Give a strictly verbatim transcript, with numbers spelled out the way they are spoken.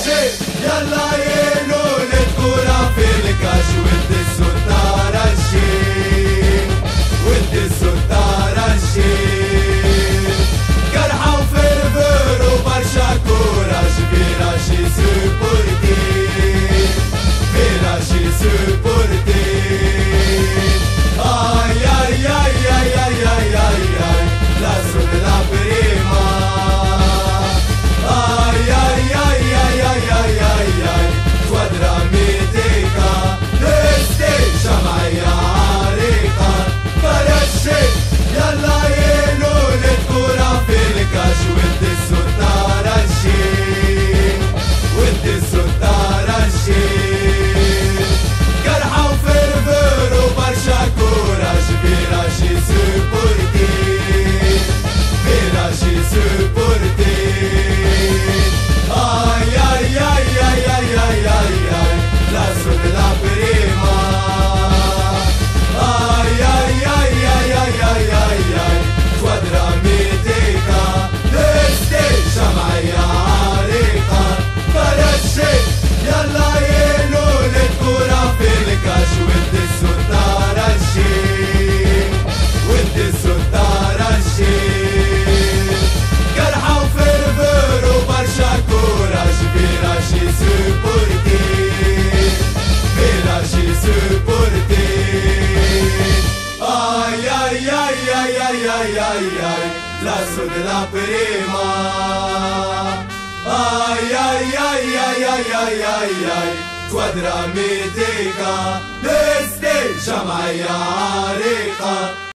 الشيء يلا ينول الكرة في الكاش ود الستارة الشيء ود الستارة الشيء قرحة وفرفر وبرشا كوراج فينا شي سبورتي فينا شي سبورتي اي اي اي اي اي اي اي اي لا سود لا بريما اي اي اي اي اي اي اي اي سوادرا ميتيكا استي شمعية عريقة فرشي يلا ينول الكرة في الكاش ود الستارة الشيء ود الستارة الشيء قرحة وفرفر وبرشا كوراج فينا شي سبورتي فينا شي سبورتي اي اي اي اي اي اي اي اي لا سود لا بريما اي اي اي اي اي اي اي اي سوادرا ميتيكا استي شمعية عريقة فرشي يلا ينول الكرة في الكاش ود الستارة الشيء ود الستارة الشيء قرحة وفرفر وبرشا كوراج فينا شي سبورتي فينا شي سبورتي اي اي اي اي اي اي اي اي لا سود لا بريما اي اي اي اي اي اي اي اي سوادرا ميتيكا استي شمعية عريقة